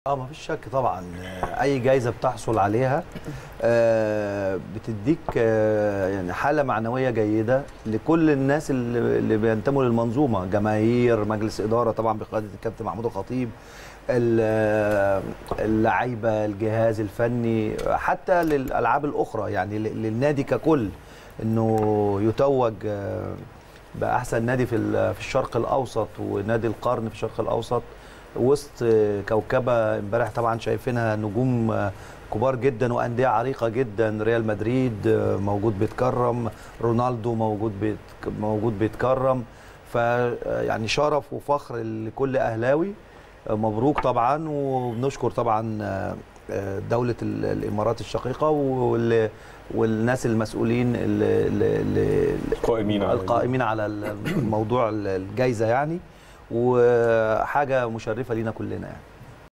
ما فيش شك طبعا. اي جايزه بتحصل عليها بتديك يعني حاله معنويه جيده لكل الناس اللي بينتموا للمنظومه، جماهير، مجلس اداره طبعا بقياده الكابتن محمود الخطيب، اللعيبه، الجهاز الفني، حتى للالعاب الاخرى، يعني للنادي ككل، انه يتوج باحسن نادي في الشرق الاوسط ونادي القرن في الشرق الاوسط وسط كوكبه. امبارح طبعا شايفينها نجوم كبار جدا وانديه عريقه جدا، ريال مدريد موجود بيتكرم، رونالدو موجود بيتكرم. فيعني شرف وفخر لكل اهلاوي. مبروك طبعا، وبنشكر طبعا دولة الإمارات الشقيقة والناس المسؤولين القائمين على الموضوع الجائزة يعني، وحاجة مشرفة لينا كلنا يعني.